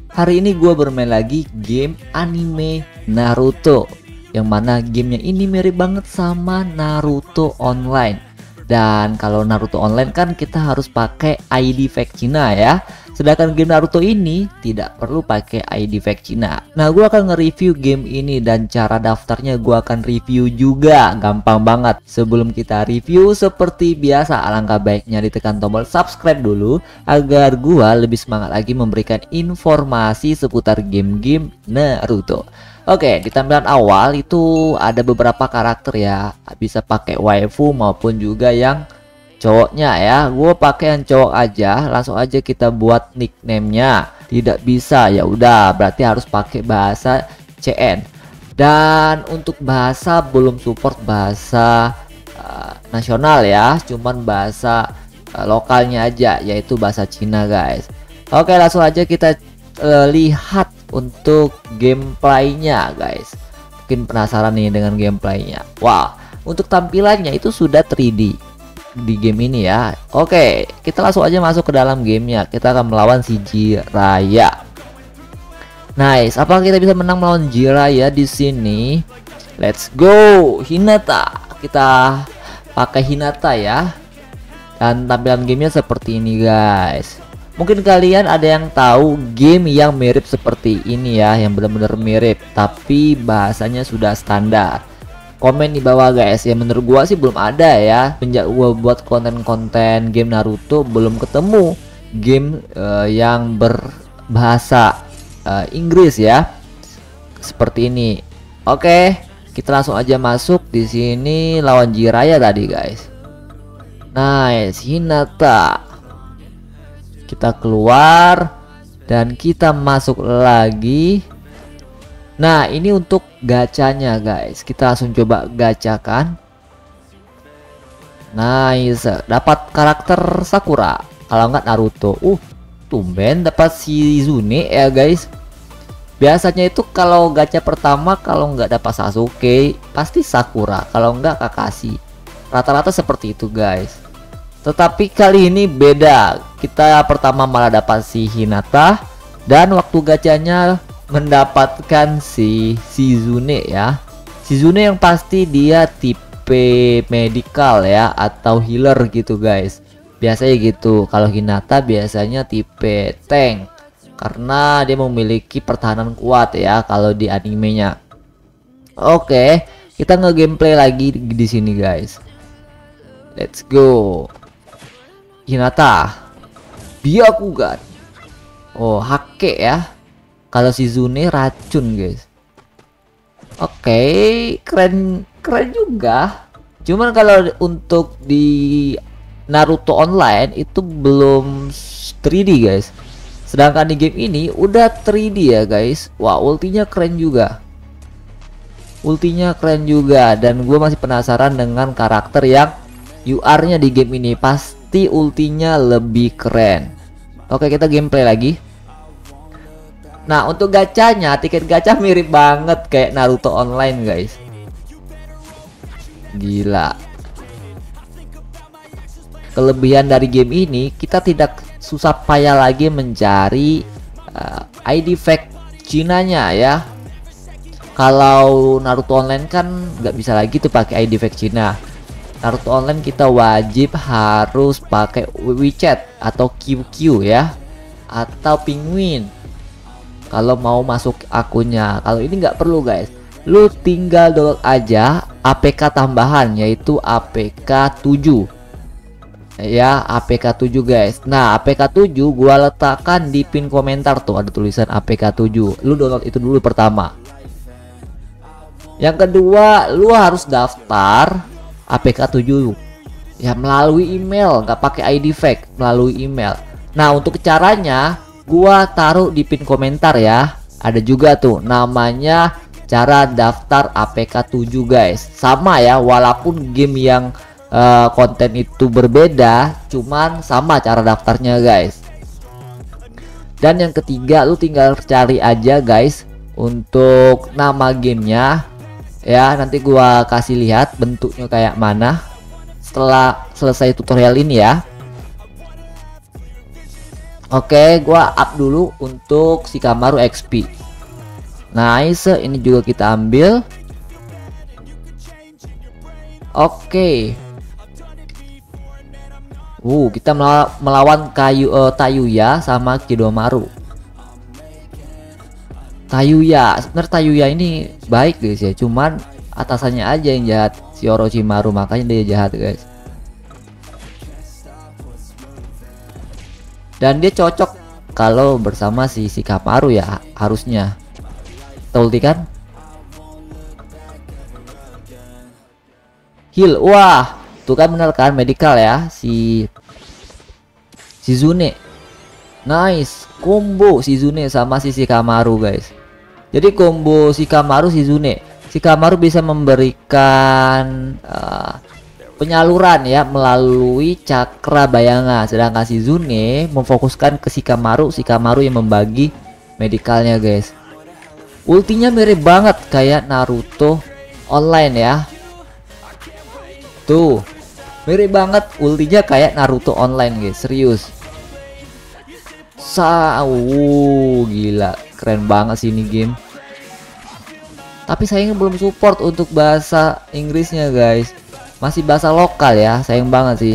Hari ini gue bermain lagi game anime Naruto, yang mana gamenya ini mirip banget sama Naruto Online. Dan kalau Naruto Online kan kita harus pakai ID fake Cina ya. Sedangkan game Naruto ini tidak perlu pakai ID fake Cina. Nah, gue akan nge-review game ini dan cara daftarnya gue akan review juga. Gampang banget. Sebelum kita review, seperti biasa alangkah baiknya ditekan tombol subscribe dulu agar gue lebih semangat lagi memberikan informasi seputar game-game Naruto. Oke, di tampilan awal itu ada beberapa karakter ya. Bisa pakai waifu maupun juga yang cowoknya ya. Gue pakai yang cowok aja, langsung aja kita buat nickname-nya. Tidak bisa ya udah, berarti harus pakai bahasa CN. Dan untuk bahasa belum support bahasa nasional ya, cuman bahasa lokalnya aja, yaitu bahasa Cina guys. Oke, langsung aja kita lihat untuk gameplaynya guys. Mungkin penasaran nih dengan gameplaynya. Wah, untuk tampilannya itu sudah 3D di game ini ya. Oke, kita langsung aja masuk ke dalam gamenya. Kita akan melawan si Jiraiya. Nice, apakah kita bisa menang melawan Jiraiya di sini? Let's go, Hinata. Kita pakai Hinata ya. Dan tampilan gamenya seperti ini guys. Mungkin kalian ada yang tahu game yang mirip seperti ini ya, yang benar-benar mirip tapi bahasanya sudah standar. Komen di bawah guys ya, menurut gua sih belum ada ya. Sejak gua buat konten-konten game Naruto belum ketemu game yang berbahasa Inggris ya seperti ini. Oke, kita langsung aja masuk di sini lawan Jiraiya tadi guys. Nice, Hinata. Kita keluar dan kita masuk lagi. Nah, ini untuk gacanya guys. Kita langsung coba gacakan. Nice, dapat karakter Sakura. Kalau nggak Naruto. Tumben dapat Shizune ya guys. Biasanya itu kalau gacha pertama kalau nggak dapat Sasuke pasti Sakura, kalau nggak Kakashi. Rata-rata seperti itu guys. Tetapi kali ini beda. Kita pertama malah dapat si Hinata dan waktu gacanya mendapatkan si Shizune ya. Shizune yang pasti dia tipe medical ya atau healer gitu guys. Biasanya gitu. Kalau Hinata biasanya tipe tank karena dia memiliki pertahanan kuat ya kalau di animenya. Oke, kita nge-gameplay lagi di sini guys. Let's go. Hinata, Byakugan. Oh, hake ya. Kalau Shizune racun guys. Oke, keren juga. Cuman kalau untuk di Naruto Online itu belum 3D guys. Sedangkan di game ini udah 3D ya guys. Wah, ultinya keren juga. Dan gue masih penasaran dengan karakter yang UR-nya di game ini. Pasti ultinya lebih keren. Oke, kita gameplay lagi. Nah, untuk gacanya, tiket gacha mirip banget kayak Naruto Online guys. Gila. Kelebihan dari game ini, kita tidak susah payah lagi mencari ID fake Cinanya ya. Kalau Naruto Online kan nggak bisa lagi tuh pakai ID fake Cina. Naruto Online kita wajib harus pakai WeChat atau QQ ya, atau Penguin kalau mau masuk akunnya. Kalau ini nggak perlu guys, lu tinggal download aja APK tambahan yaitu APK 7 ya, APK 7 guys. Nah, APK 7 gua letakkan di pin komentar tuh, ada tulisan APK 7. Lu download itu dulu pertama. Yang kedua, lu harus daftar APK 7 ya melalui email, nggak pakai ID fake, melalui email. Nah, untuk caranya gua taruh di pin komentar ya. Ada juga tuh namanya cara daftar APK 7 guys. Sama ya, walaupun game yang konten itu berbeda, cuman sama cara daftarnya guys. Dan yang ketiga, lu tinggal cari aja guys untuk nama gamenya ya. Nanti gua kasih lihat bentuknya kayak mana setelah selesai tutorial ini ya. Oke, gua up dulu untuk Shikamaru XP. Nice, ini juga kita ambil. Oke. Kita melawan Tayuya sama Kidomaru. Sebenarnya Tayuya ini baik guys ya, cuman atasannya aja yang jahat, si Orochimaru, makanya dia jahat guys. Dan dia cocok kalau bersama si Shikamaru ya, harusnya. Betul kan? Heal, wah, tuh kan bener kan, medical ya, si Shizune. Nice, combo Shizune sama si Shikamaru guys. Jadi combo Shikamaru Shizune. Shikamaru bisa memberikan penyaluran ya melalui cakra bayangan, sedangkan Shizune memfokuskan ke Shikamaru yang membagi medikalnya guys. Ultinya mirip banget kayak Naruto online ya. Tuh, mirip banget ultinya kayak Naruto online guys, serius. Gila, keren banget sih ini game. Tapi sayangnya belum support untuk bahasa Inggrisnya guys. Masih bahasa lokal ya, sayang banget sih.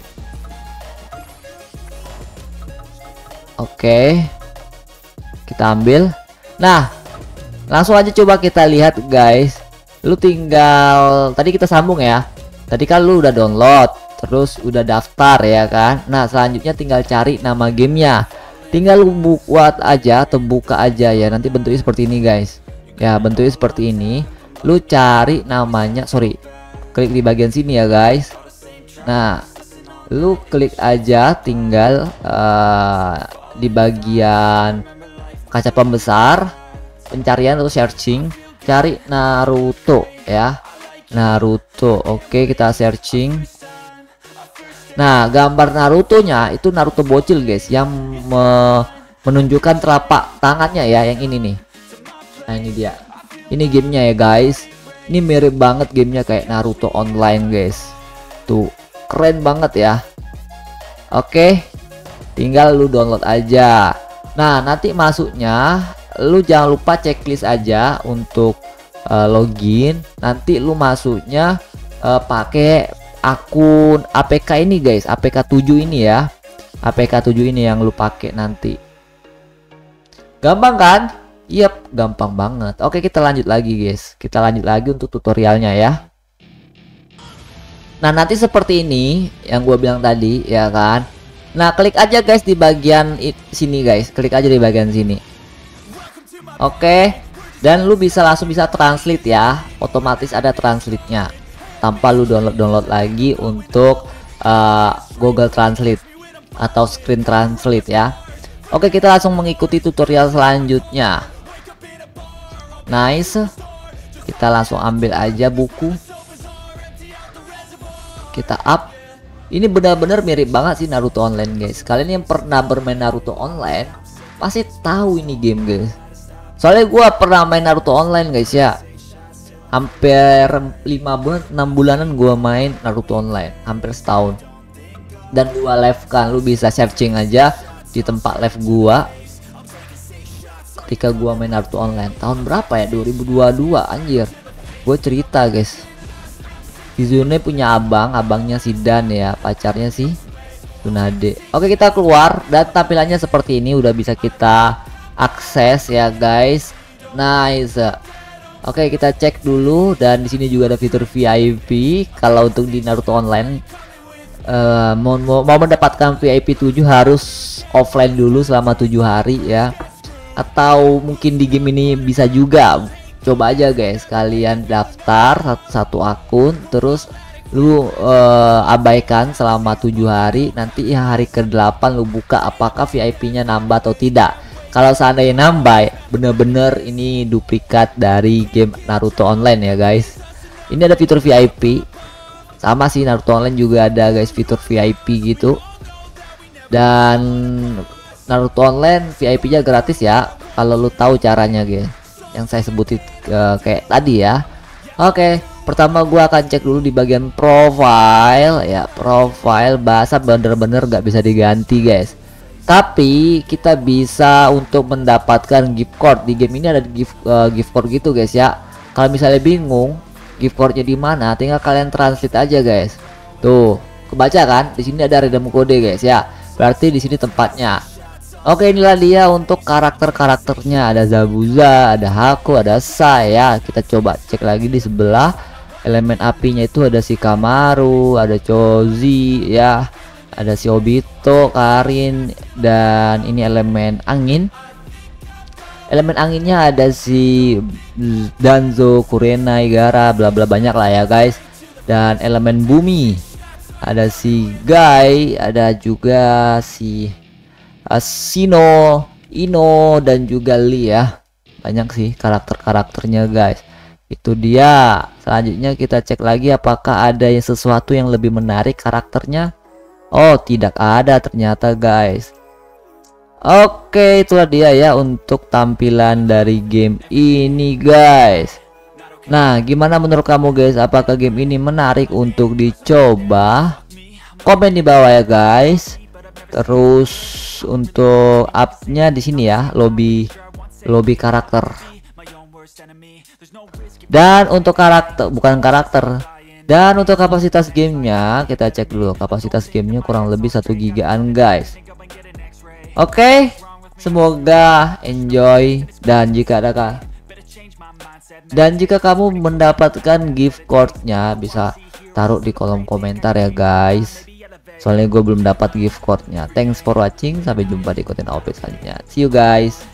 Oke, kita ambil. Nah, langsung aja coba kita lihat guys. Lu tinggal, tadi kita sambung ya. Tadi kan lu udah download, terus udah daftar ya kan. Nah, selanjutnya tinggal cari nama gamenya. Tinggal lu buat aja atau buka aja ya. Nanti bentuknya seperti ini guys. Ya, bentuknya seperti ini. Lu cari namanya, klik di bagian sini ya guys. Nah, lu klik aja tinggal di bagian kaca pembesar pencarian atau searching, cari Naruto ya. Naruto. Oke, kita searching. Nah, gambar Naruto-nya itu Naruto bocil guys, yang menunjukkan telapak tangannya ya, yang ini nih. Nah, ini dia. Ini gamenya ya guys. Ini mirip banget gamenya kayak Naruto online guys. Tuh, keren banget ya. Oke, tinggal lu download aja. Nah, nanti masuknya lu jangan lupa checklist aja untuk login. Nanti lu masuknya pakai akun APK ini guys, APK 7 ini ya. APK 7 ini yang lu pakai nanti. Gampang kan? Yap, gampang banget. Oke, kita lanjut lagi guys. Kita lanjut lagi untuk tutorialnya ya. Nah, nanti seperti ini yang gue bilang tadi ya kan. Nah, klik aja guys di bagian sini guys. Klik aja di bagian sini. Oke, dan lu langsung bisa translate ya. Otomatis ada translate-nya. Tanpa lu download lagi untuk Google Translate atau Screen Translate ya. Oke, kita langsung mengikuti tutorial selanjutnya. Nice. Kita langsung ambil aja buku. Kita up. Ini benar-benar mirip banget sih Naruto Online guys. Kalian yang pernah bermain Naruto Online pasti tahu ini game guys. Soalnya gua pernah main Naruto Online guys ya. Hampir 5 bulan 6 bulanan gua main Naruto Online, hampir setahun. Dan gua live kan, lu bisa searching aja di tempat live gua ketika gua main Naruto Online tahun berapa ya, 2022 anjir. Gue cerita guys, Shizune punya abangnya si Dan ya, pacarnya si Tsunade. Oke, kita keluar dan tampilannya seperti ini, udah bisa kita akses ya guys. Nice. Oke, kita cek dulu, dan di sini juga ada fitur VIP. Kalau untuk di Naruto Online mau mendapatkan VIP 7 harus offline dulu selama 7 hari ya. Atau mungkin di game ini bisa juga. Coba aja guys, kalian daftar satu akun, terus lu abaikan selama 7 hari. Nanti hari ke-8 lu buka apakah VIP-nya nambah atau tidak. Kalau seandainya nambah, bener-bener ini duplikat dari game Naruto Online ya guys. Ini ada fitur VIP. Sama sih, Naruto Online juga ada guys fitur VIP gitu. Dan Naruto Online VIP-nya gratis ya, kalau lu tahu caranya guys. Yang saya sebutin kayak tadi ya. Oke, pertama gua akan cek dulu di bagian profile ya. Profile bahasa bener-bener gak bisa diganti guys. Tapi kita bisa untuk mendapatkan gift card di game ini, ada gift card gitu guys ya. Kalau misalnya bingung gift cardnya di mana, tinggal kalian translate aja guys. Tuh, kebaca kan? Di sini ada redeem kode guys ya. Berarti di sini tempatnya. Oke, inilah dia untuk karakternya. Ada Zabuza, ada Haku, ada Sai ya. Kita coba cek lagi di sebelah. Elemen apinya itu ada si Kamaru, ada Chozi ya. Ada si Obito, Karin, dan ini elemen angin. Elemen anginnya ada si Danzo, Kurenai, Gaara, bla bla, banyak lah ya guys. Dan elemen bumi ada si Guy, ada juga si Asino, Ino, dan juga Lee ya. Banyak sih karakternya guys. Itu dia. Selanjutnya kita cek lagi apakah ada sesuatu yang lebih menarik karakternya. Oh, tidak ada ternyata guys. Oke, itulah dia ya untuk tampilan dari game ini guys. Nah, gimana menurut kamu guys? Apakah game ini menarik untuk dicoba? Komen di bawah ya guys. Terus untuk upnya di sini ya, lobby karakter. Dan untuk karakter. Dan untuk kapasitas gamenya kita cek dulu. Kapasitas gamenya kurang lebih 1 gigaan guys. Oke, semoga enjoy, dan jika kamu mendapatkan gift cardnya bisa taruh di kolom komentar ya guys. Soalnya gue belum dapat gift cardnya. Thanks for watching, sampai jumpa di konten update selanjutnya. See you guys.